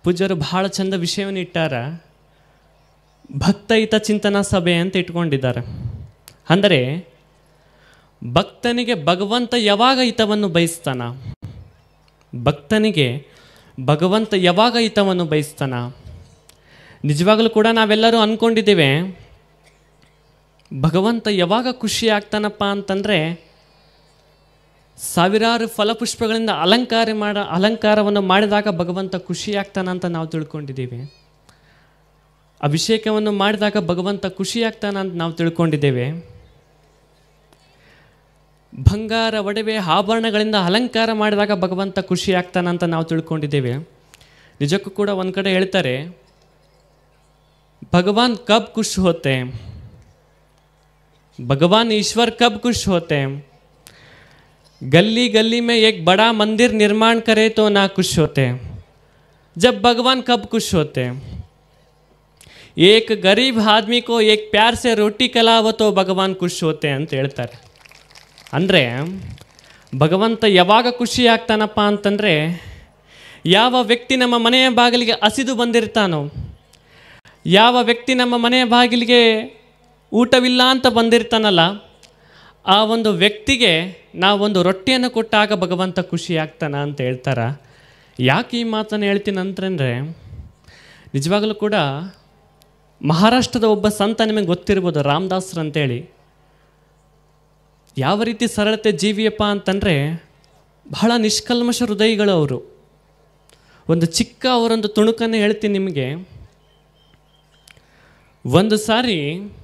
ಪೂಜ್ಯರು ಭಾಳ ಚಂದ ವಿಷಯವನ್ನು ಇಟ್ಟಾರ. ಭಕ್ತ ಹಿತ ಚಿಂತನಾ ಸಭೆ ಅಂತ ಇಟ್ಕೊಂಡಿದ್ದಾರೆ. ಅಂದರೆ ಭಕ್ತನಿಗೆ ಭಗವಂತ ಯಾವಾಗ ಹಿತವನ್ನು ಬಯಸ್ತಾನ, ಭಕ್ತನಿಗೆ ಭಗವಂತ ಯಾವಾಗ ಹಿತವನ್ನು ಬಯಸ್ತಾನ. ನಿಜವಾಗಲೂ ಕೂಡ ನಾವೆಲ್ಲರೂ ಅಂದ್ಕೊಂಡಿದ್ದೇವೆ ಭಗವಂತ ಯಾವಾಗ ಖುಷಿ ಆಗ್ತಾನಪ್ಪ ಅಂತಂದರೆ ಸಾವಿರಾರು ಫಲಪುಷ್ಪಗಳಿಂದ ಅಲಂಕಾರವನ್ನು ಮಾಡಿದಾಗ ಭಗವಂತ ಖುಷಿ ಆಗ್ತಾನಂತ ನಾವು ತಿಳ್ಕೊಂಡಿದ್ದೇವೆ. ಅಭಿಷೇಕವನ್ನು ಮಾಡಿದಾಗ ಭಗವಂತ ಖುಷಿ ಆಗ್ತಾನ ಅಂತ ನಾವು ತಿಳ್ಕೊಂಡಿದ್ದೇವೆ. ಬಂಗಾರ ಒಡವೆ ಆಭರಣಗಳಿಂದ ಅಲಂಕಾರ ಮಾಡಿದಾಗ ಭಗವಂತ ಖುಷಿ ಆಗ್ತಾನಂತ ನಾವು ತಿಳ್ಕೊಂಡಿದ್ದೇವೆ. ನಿಜಕ್ಕೂ ಕೂಡ ಒಂದು ಕಡೆ ಹೇಳ್ತಾರೆ ಭಗವಾನ್ ಕಬ್ ಖುಷ್ ಹೋತೆ, भगवान ईश्वर कब खुश होते हैं, गली गली में एक बड़ा मंदिर निर्माण करे तो ना खुश होते हैं, जब भगवान कब खुश होते हैं, एक गरीब आदमी को एक प्यार से रोटी खिलाओ तो भगवान खुश होते हैं ಅಂತ ಹೇಳ್ತಾರೆ. ಅಂದರೆ ಭಗವಂತ ಯಾವಾಗ ಖುಷಿ ಆಗ್ತಾನಪ್ಪ ಅಂತಂದರೆ ಯಾವ ವ್ಯಕ್ತಿ ನಮ್ಮ ಮನೆಯ ಬಾಗಿಲಿಗೆ ಹಸಿದು ಬಂದಿರ್ತಾನೋ, ಯಾವ ವ್ಯಕ್ತಿ ನಮ್ಮ ಮನೆಯ ಬಾಗಿಲಿಗೆ ಊಟವಿಲ್ಲ ಅಂತ ಬಂದಿರ್ತಾನಲ್ಲ, ಆ ಒಂದು ವ್ಯಕ್ತಿಗೆ ನಾವೊಂದು ರೊಟ್ಟಿಯನ್ನು ಕೊಟ್ಟಾಗ ಭಗವಂತ ಖುಷಿ ಆಗ್ತಾನ ಅಂತ ಹೇಳ್ತಾರ. ಯಾಕೆ ಈ ಮಾತನ್ನು ಹೇಳ್ತೀನಿ ಅಂತಂದರೆ ನಿಜವಾಗಲೂ ಕೂಡ ಮಹಾರಾಷ್ಟ್ರದ ಒಬ್ಬ ಸಂತ ನಿಮಗೆ ಗೊತ್ತಿರ್ಬೋದು, ರಾಮದಾಸ್ರು ಅಂತೇಳಿ. ಯಾವ ರೀತಿ ಸರಳತೆ ಜೀವಿಯಪ್ಪ ಅಂತಂದರೆ ಬಹಳ ನಿಷ್ಕಲ್ಮಶ ಹೃದಯಗಳು ಅವರು. ಒಂದು ಚಿಕ್ಕ ಅವರೊಂದು ತುಣುಕನ್ನು ಹೇಳ್ತೀನಿ ನಿಮಗೆ. ಒಂದು ಸಾರಿ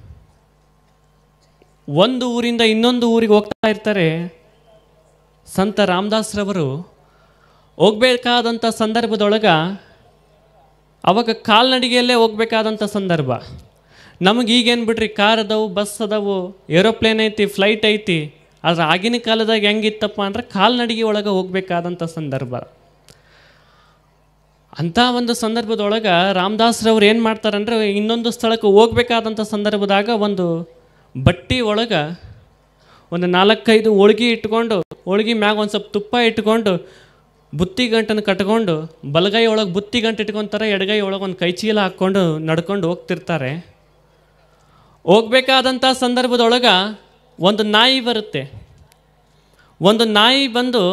ಒಂದು ಊರಿಂದ ಇನ್ನೊಂದು ಊರಿಗೆ ಹೋಗ್ತಾ ಇರ್ತಾರೆ. ಸಂತ ರಾಮದಾಸ್ರವರು ಹೋಗಬೇಕಾದಂಥ ಸಂದರ್ಭದೊಳಗೆ ಅವಾಗ ಕಾಲ್ನಡಿಗೆಯಲ್ಲೇ ಹೋಗ್ಬೇಕಾದಂಥ ಸಂದರ್ಭ. ನಮಗೆ ಈಗೇನು ಬಿಡ್ರಿ, ಕಾರ್ ಅದಾವು, ಬಸ್ ಅದಾವು, ಏರೋಪ್ಲೇನ್ ಐತಿ, ಫ್ಲೈಟ್ ಐತಿ. ಆದರೆ ಆಗಿನ ಕಾಲದಾಗ ಹೆಂಗಿತ್ತಪ್ಪ ಅಂದ್ರೆ ಕಾಲ್ನಡಿಗೆ ಒಳಗೆ ಹೋಗ್ಬೇಕಾದಂಥ ಸಂದರ್ಭ. ಅಂಥ ಒಂದು ಸಂದರ್ಭದೊಳಗೆ ರಾಮದಾಸ್ರವ್ರು ಏನು ಮಾಡ್ತಾರಂದ್ರೆ ಇನ್ನೊಂದು ಸ್ಥಳಕ್ಕೆ ಹೋಗ್ಬೇಕಾದಂಥ ಸಂದರ್ಭದಾಗ ಒಂದು ಬಟ್ಟಿ ಒಳಗೆ ಒಂದು 4-5 ಹೋಳ್ಗೆ ಇಟ್ಕೊಂಡು, ಹೋಳ್ಗೆ ಮ್ಯಾಗ ಒಂದು ಸ್ವಲ್ಪ ತುಪ್ಪ ಇಟ್ಕೊಂಡು ಬುತ್ತಿ ಗಂಟನ್ನು ಕಟ್ಕೊಂಡು ಬಲಗೈ ಒಳಗೆ ಬುತ್ತಿ ಗಂಟು ಇಟ್ಕೊತಾರೆ, ಎಡಗೈ ಒಳಗೆ ಒಂದು ಕೈ ಚೀಲ ಹಾಕ್ಕೊಂಡು ನಡ್ಕೊಂಡು ಹೋಗ್ತಿರ್ತಾರೆ. ಹೋಗ್ಬೇಕಾದಂಥ ಸಂದರ್ಭದೊಳಗೆ ಒಂದು ನಾಯಿ ಬರುತ್ತೆ. ಒಂದು ನಾಯಿ ಬಂದು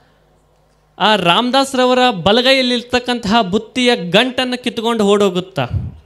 ಆ ರಾಮದಾಸ್ರವರ ಬಲಗೈಯಲ್ಲಿರ್ತಕ್ಕಂತಹ ಬುತ್ತಿಯ ಗಂಟನ್ನು ಕಿತ್ಕೊಂಡು ಓಡೋಗುತ್ತಾ.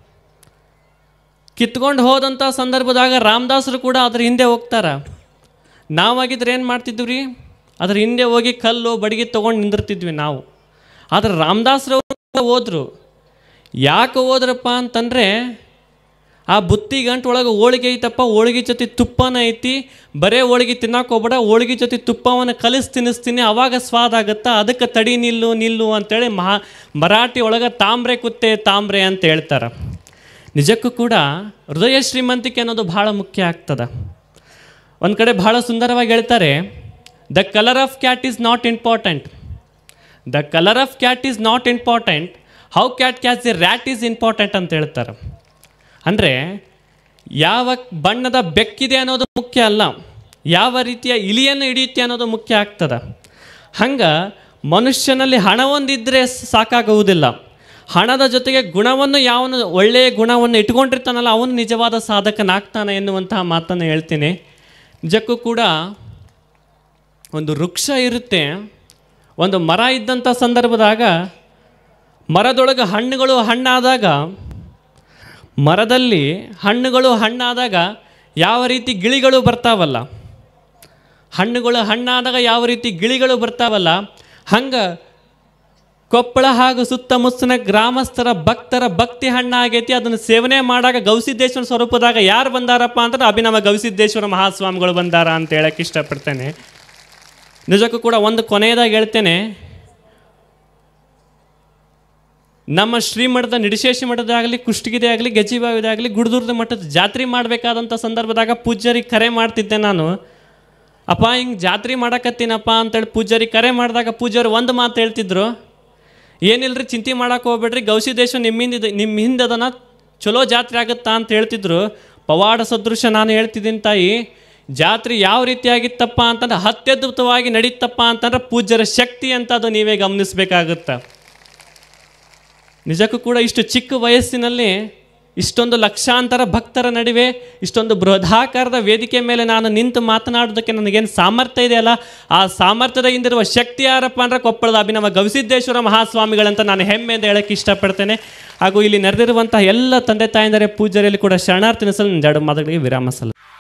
ಕಿತ್ಕೊಂಡು ಹೋದಂಥ ಸಂದರ್ಭದಾಗ ರಾಮದಾಸರು ಕೂಡ ಅದ್ರ ಹಿಂದೆ ಹೋಗ್ತಾರ. ನಾವಾಗಿದ್ರೆ ಏನು ಮಾಡ್ತಿದ್ವಿ ರೀ, ಅದ್ರ ಹಿಂದೆ ಹೋಗಿ ಕಲ್ಲು ಬಡಿಗೆ ತೊಗೊಂಡು ನಿಂದಿರ್ತಿದ್ವಿ ನಾವು. ಆದರೆ ರಾಮದಾಸರವರು ಹೋದರು. ಯಾಕೆ ಹೋದ್ರಪ್ಪ ಅಂತಂದರೆ ಆ ಬುತ್ತಿ ಗಂಟು ಒಳಗೆ ಹೋಳಿಗೆ ಐತಪ್ಪ, ಹೋಳಿಗೆ ಜೊತೆ ತುಪ್ಪನ ಐತಿ, ಬರೇ ಹೋಳಿಗೆ ತಿನ್ನಕ್ಕೆ ಹೋಗ್ಬೇಡ, ಹೋಳಿಗೆ ಜೊತೆ ತುಪ್ಪವನ್ನು ಕಲಿಸಿ ತಿನ್ನಿಸ್ತೀನಿ, ಅವಾಗ ಸ್ವಾದ ಆಗುತ್ತಾ, ಅದಕ್ಕೆ ತಡಿ ನಿಲ್ಲು ಅಂತೇಳಿ ಮರಾಠಿ ಒಳಗೆ ತಾಮ್ರೆ ಕುತ್ತೆ ತಾಮ್ರೆ ಅಂತ ಹೇಳ್ತಾರೆ. ನಿಜಕ್ಕೂ ಕೂಡ ಹೃದಯ ಶ್ರೀಮಂತಿಕೆ ಅನ್ನೋದು ಭಾಳ ಮುಖ್ಯ ಆಗ್ತದೆ. ಒಂದು ಕಡೆ ಭಾಳ ಸುಂದರವಾಗಿ ಹೇಳ್ತಾರೆ, the colour of cat is not important, the colour of cat is not important, how cat catch the rat is important ಅಂತ ಹೇಳ್ತಾರೆ. ಅಂದರೆ ಯಾವ ಬಣ್ಣದ ಬೆಕ್ಕಿದೆ ಅನ್ನೋದು ಮುಖ್ಯ ಅಲ್ಲ, ಯಾವ ರೀತಿಯ ಇಲಿಯನ್ನು ಹಿಡಿಯುತ್ತೆ ಅನ್ನೋದು ಮುಖ್ಯ ಆಗ್ತದೆ. ಹಂಗೆ ಮನುಷ್ಯನಲ್ಲಿ ಹಣವೊಂದಿದ್ದರೆ ಸಾಕಾಗುವುದಿಲ್ಲ, ಹಣದ ಜೊತೆಗೆ ಗುಣವನ್ನು ಯಾವನು ಒಳ್ಳೆಯ ಗುಣವನ್ನು ಇಟ್ಕೊಂಡಿರ್ತಾನಲ್ಲ ಅವನು ನಿಜವಾದ ಸಾಧಕನಾಗ್ತಾನೆ ಎನ್ನುವಂತಹ ಮಾತನ್ನು ಹೇಳ್ತೀನಿ. ನಿಜಕ್ಕೂ ಕೂಡ ಒಂದು ವೃಕ್ಷ ಇರುತ್ತೆ, ಒಂದು ಮರ ಇದ್ದಂಥ ಸಂದರ್ಭದಾಗ ಮರದೊಳಗೆ ಹಣ್ಣಾದಾಗ ಮರದಲ್ಲಿ ಹಣ್ಣಾದಾಗ ಯಾವ ರೀತಿ ಗಿಳಿಗಳು ಬರ್ತಾವಲ್ಲ, ಹಣ್ಣಾದಾಗ ಯಾವ ರೀತಿ ಗಿಳಿಗಳು ಬರ್ತಾವಲ್ಲ, ಹಂಗೆ ಕೊಪ್ಪಳ ಹಾಗೂ ಸುತ್ತಮುತ್ತಲಿನ ಗ್ರಾಮಸ್ಥರ ಭಕ್ತರ ಭಕ್ತಿ ಹಣ್ಣಾಗೈತಿ. ಅದನ್ನು ಸೇವನೆ ಮಾಡಾಗ ಗವಿಸಿದ್ದೇಶ್ವರ ಸ್ವರೂಪದಾಗ ಯಾರು ಬಂದಾರಪ್ಪ ಅಂದ್ರೆ ಅಭಿನವ ಗವಿಸಿದ್ದೇಶ್ವರ ಮಹಾಸ್ವಾಮಿಗಳು ಬಂದಾರ ಅಂತ ಹೇಳಕ್ಕೆ ಇಷ್ಟಪಡ್ತೇನೆ. ನಿಜಕ್ಕೂ ಕೂಡ ಒಂದು ಕೊನೆಯದಾಗಿ ಹೇಳ್ತೇನೆ, ನಮ್ಮ ಶ್ರೀಮಠದ ನಿಡಿಶೇಷಿ ಮಠದಾಗಲಿ, ಕುಷ್ಟಗಿದೇ ಆಗಲಿ, ಗಜಿಬಾವಿದೇ ಆಗಲಿ, ಗುಡ್ದೂರದ ಮಠದ ಜಾತ್ರೆ ಮಾಡಬೇಕಾದಂಥ ಸಂದರ್ಭದಾಗ ಪೂಜ್ಯರಿಗೆ ಕರೆ ಮಾಡ್ತಿದ್ದೆ ನಾನು. ಅಪ್ಪ ಹಿಂಗೆ ಜಾತ್ರೆ ಮಾಡಕತ್ತೀನಪ್ಪ ಅಂತೇಳಿ ಪೂಜ್ಯರಿಗೆ ಕರೆ ಮಾಡಿದಾಗ ಪೂಜ್ಯರು ಒಂದು ಮಾತು ಹೇಳ್ತಿದ್ರು, ಏನಿಲ್ಲರಿ ಚಿಂತೆ ಮಾಡೋಕೆ ಹೋಗ್ಬೇಡ್ರಿ, ಗವಿಸಿದ್ದೇಶ್ವರ ನಿಮ್ಮ ಹಿಂದದನ ಚಲೋ ಜಾತ್ರೆ ಆಗುತ್ತಾ ಅಂತ ಹೇಳ್ತಿದ್ರು. ಪವಾಡ ಸದೃಶ ನಾನು ಹೇಳ್ತಿದ್ದೀನಿ ತಾಯಿ, ಜಾತ್ರೆ ಯಾವ ರೀತಿಯಾಗಿತ್ತಪ್ಪ ಅಂತಂದ್ರೆ ಅತ್ಯದ್ಭುತವಾಗಿ ನಡೀತಪ್ಪ ಅಂತಂದ್ರೆ ಪೂಜ್ಯರ ಶಕ್ತಿ ಅಂತ ಅದು ನೀವೇ ಗಮನಿಸಬೇಕಾಗುತ್ತೆ. ನಿಜಕ್ಕೂ ಕೂಡ ಇಷ್ಟು ಚಿಕ್ಕ ವಯಸ್ಸಿನಲ್ಲಿ ಇಷ್ಟೊಂದು ಲಕ್ಷಾಂತರ ಭಕ್ತರ ನಡುವೆ ಇಷ್ಟೊಂದು ಬೃಹದಾಕಾರದ ವೇದಿಕೆ ಮೇಲೆ ನಾನು ನಿಂತು ಮಾತನಾಡೋದಕ್ಕೆ ನನಗೇನು ಸಾಮರ್ಥ್ಯ ಇದೆಯಲ್ಲ, ಆ ಸಾಮರ್ಥ್ಯದ ಹಿಂದಿರುವ ಶಕ್ತಿ ಯಾರಪ್ಪ ಅಂದರೆ ಕೊಪ್ಪಳದ ಅಭಿನವ ಗವಿಸಿದ್ದೇಶ್ವರ ಮಹಾಸ್ವಾಮಿಗಳಂತ ನಾನು ಹೆಮ್ಮೆಯಿಂದ ಹೇಳೋಕ್ಕೆ ಇಷ್ಟಪಡ್ತೇನೆ. ಹಾಗೂ ಇಲ್ಲಿ ನೆರೆದಿರುವಂತಹ ಎಲ್ಲ ತಂದೆ ತಾಯಂದರೆ ಪೂಜಾರಿಯಲ್ಲಿ ಕೂಡ ಶರಣಾರ್ಥಿ ಸಲ 2 ಮಾತುಗಳಿಗೆ ವಿರಾಮ ಸಲ್ಲ.